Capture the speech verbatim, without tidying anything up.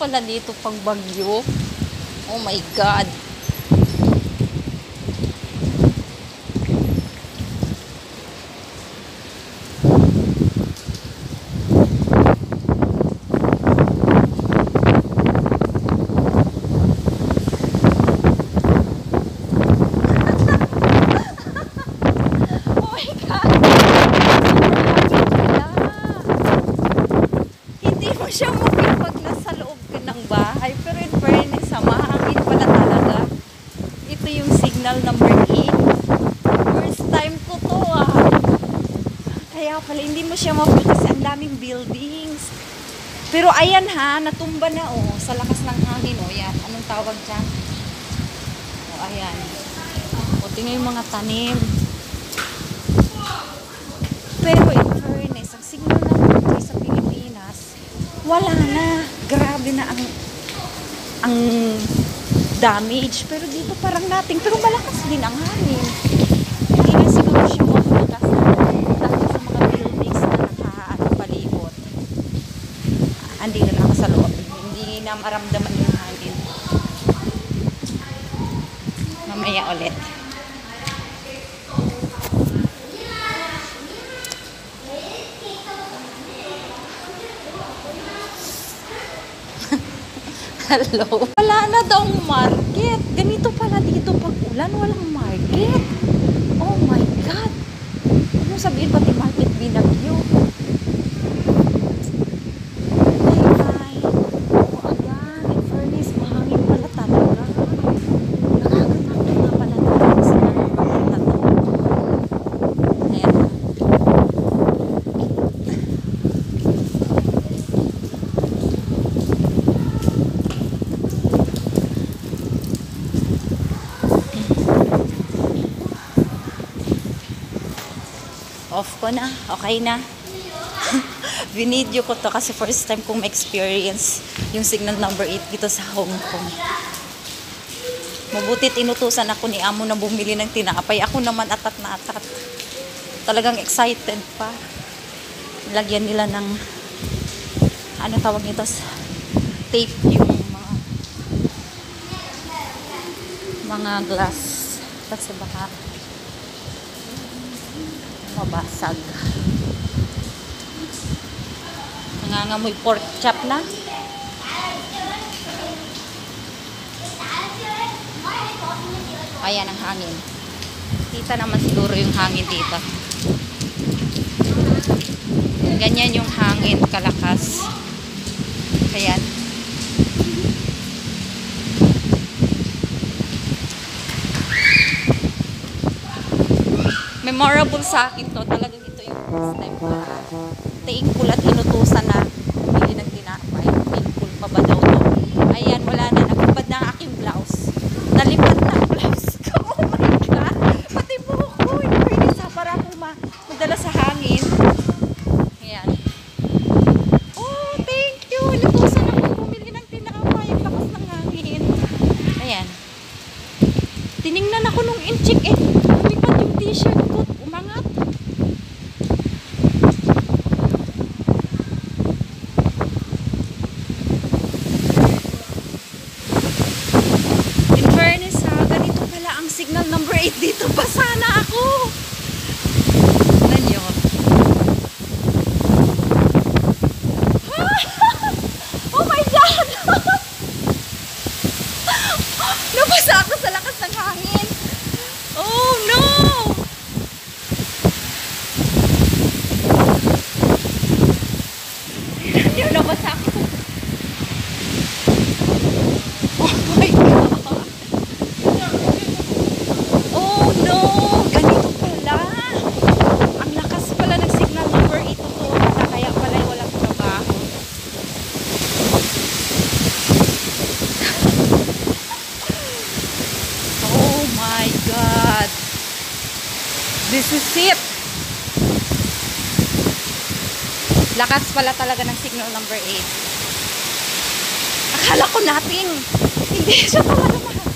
pala dito pag bagyo. Oh my God. Siya mo pag nasa loob ka ng bahay, pero in fairness, sa mahangin pala talaga. Ito yung signal number eight. First time ko to ah. Kaya pala hindi mo siya mapil kasi ang daming buildings. Pero ayan ha, natumba na oh, sa lakas ng hangin oh. Yan, anong tawag dyan? Oh, ayan. O, tingnan yung mga tanim. Pero in fairness, ang signal number sa Pilipinas, wala na. Grabe na ang ang damage. Pero dito parang nating, pero malakas din ang hangin. Hindi na siguro siya mabutas dahil sa mga buildings na nakapalibot. Hindi na lang sa loob. Hindi na maramdaman yung hangin. Mamaya ulit. Hello. Wala na daw market. Ganito pala dito pag ulan, walang market. Oh my God. Ano sabihin pati market binagyo? Ay, ay. Oh, ayan. In fairness, mahangin pala talaga. Nakakatakot na pala talaga sa mga bakit na to. Ayan. Off ko na. Okay na. Binidyo ko to kasi first time kong ma-experience yung signal number eight dito sa Hong Kong. Mabutit inutusan ako ni Amo na bumili ng tinapay. Ako naman atat na atat. Talagang excited pa. Lagyan nila ng ano tawag nito? Tape yung mga mga glass. Kasi baka mabasag. Nangangamoy pork chop na. Ayan ang hangin. Kita naman siguro yung hangin dito. Ganyan yung hangin kalakas. Ayan. Memorable sa akin to. Talagang ito yung first time ko. Thankful at inutusan na bili ng tinapay. Thankful pa ba daw to? Ayan, wala na. Nagpapad na ang aking blouse. Nalipad na ang blouse ko. Oh my God. Pati buhok ko. Hindi sa para akong madala sa hangin. Ayan. Oh, thank you. Inutusan ako bumili ng tinapay. Ang lakas ng hangin. Ayan. Tiningnan ako nung in-check eh. Lumipad yung t-shirt ko. Umangat. In fairness ha, ganito pala ang signal number eight dito. Basa na ako. Tignan nyo. Oh my God! Nabasa ako sa lakas ng hangin. Oh no! Yun, nabasa ako. Oh my God! Oh no! Ganito pala. Ang lakas pala ng signal number eight to. Kaya pala walang trabaho. Oh my God! This is it! Lakas pala talaga ng signal number eight. Akala ko nating hindi siya talaga mahal.